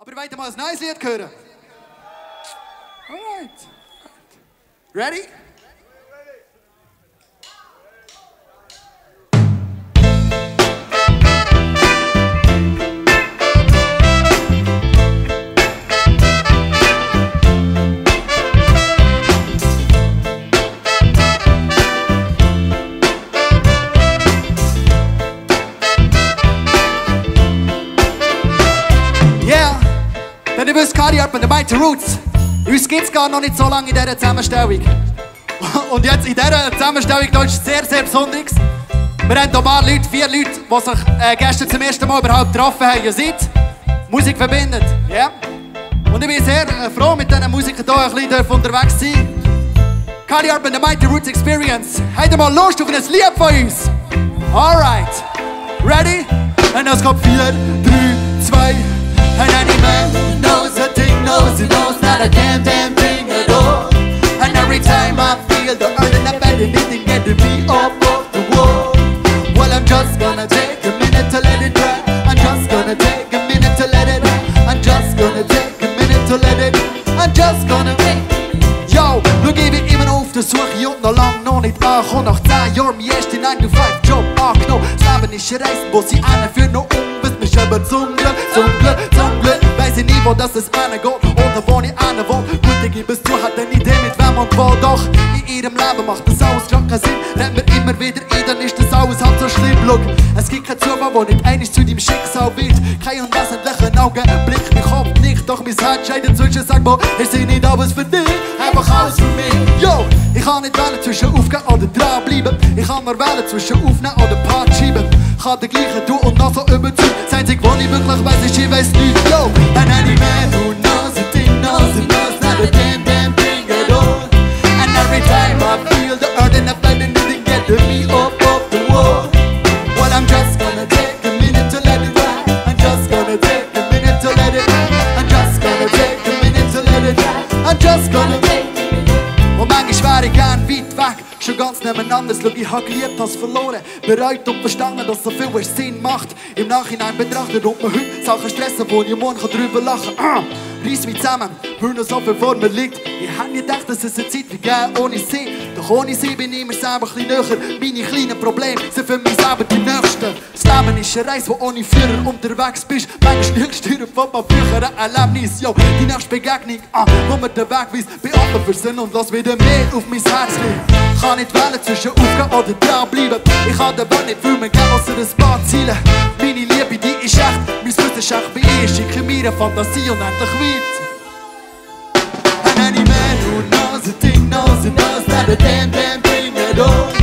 Aber wollt ihr mal ein neues Lied hören? Alright. Ready? Denn ihr wisst, Cardi Harp und der Mighty Roots, uns gibt es gar noch nicht so lange in dieser Zusammenstellung. Und jetzt in dieser Zusammenstellung da ist es sehr, sehr Besonderes. Wir haben hier ein paar Leute, 4 Leute, die sich gestern zum ersten Mal überhaupt getroffen haben. Ihr seht, Musik verbindet. Yeah. Und ich bin sehr froh, mit diesen Musikern hier ein bisschen unterwegs zu sein. Cardi Harp und der Mighty Roots Experience. Habt ihr mal Lust auf ein Lied von uns? Alright. Ready? Und es kommt 4, 3, 2. And any man who knows a thing knows he knows not a damn thing at all. And every time I feel the earth and I bet anything getting me up off the wall. Well, I'm just gonna take a minute to let it dry. I'm just gonna take a minute to let it dry. I'm just gonna take a minute to let it. I'm just gonna Yo, nu gebe ich immer noch auf der Suche und noch lang noch nicht angekommen. Nach 10 Jahren mein erster 9-to-5-Job angenommen. Das Leben ist eine Reise, wo sie einen führt noch bis mich selber zum Glück. Weiss ich nie, wo das hingeht oder wo ich hin will. Gut, ich gebe es zu, hat eine Idee mit wem und wo. Doch in ihrem Leben macht das alles gar keinen Sinn. Rennt mir immer wieder ein, dann ist das alles halb so schlimm. Look, es gibt keinen Zufall, wo nicht einig zu deinem Schicksal wird. Kein unwesentlichen Augenblick, mein Kopf nicht. Doch mein Herz scheidet zwischen, sag mal, ist nicht alles für dich, einfach alles für mich. Yo, ich kann nicht wählen zwischen aufgehen oder dranbleiben. Ich kann nur wählen zwischen aufnehmen oder Part schieben. Ich kann den gleichen tun und noch so überzeugt. Das Einzige, was ich wirklich weiss, ist, ich weiss nicht. Yo, and any man who knows a thing knows he knows not a damn thing at all. And every time I feel the earth and I find anything getting me up off the wall. Well, I'm just gonna take a minute to let it ride. I'm just gonna take a minute to let it ride. I'm just gonna take a minute to let it ride. I'm just gonna take. Und manchmal wäre ich gern weit weg, schon ganz nebeneinander. Schau, ich hab geliebt, has verloren, bereut und verstanden, dass so viel Sinn macht. Im Nachhinein betrachtet und mir heute Sachen stressen, wo ich morgen drüber lachen kann. Reiss mich zusammen, weil noch so viel vor mir liegt. Ich hätte nicht gedacht, dass es eine Zeit wie gäbe ohne sie. Doch ohne sie bin ich mir selber ein bisschen näher. Meine kleinen Probleme sind für mich selber die nächsten. Das Leben ist eine Reise, wo ohne Führer unterwegs bist. Manchmal steuern von meinem früheren Erlebnis. Yo, die nächste Begegnung, wo mir den Weg weist. Bin offen für Sinn und lass wieder mehr auf mein Herz liegen. Ich kann nicht wählen zwischen aufgehen oder dranbleiben. Ich kann den Weg nicht für mich geben, außer ein paar Ziele. Meine Liebe, die ist echt, mein Wissen ist echt bei ihr. Schicke mir eine Fantasie und endlich weit. And any man who knows a thing knows he knows not a damn thing at all.